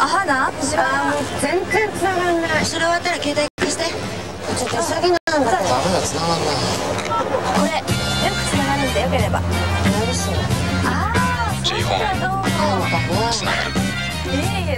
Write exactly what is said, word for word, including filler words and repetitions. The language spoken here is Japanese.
あ、花？後ろ。 あ、もう全然繋がんない。 それ終わったら携帯貸して。 ちょっと急ぎなんだけど。 ダメだ、繋がんない。 これ全部つながるんでよければ。 何しよう。 ああ、そうかどうも。 繋がる。 いえいえ。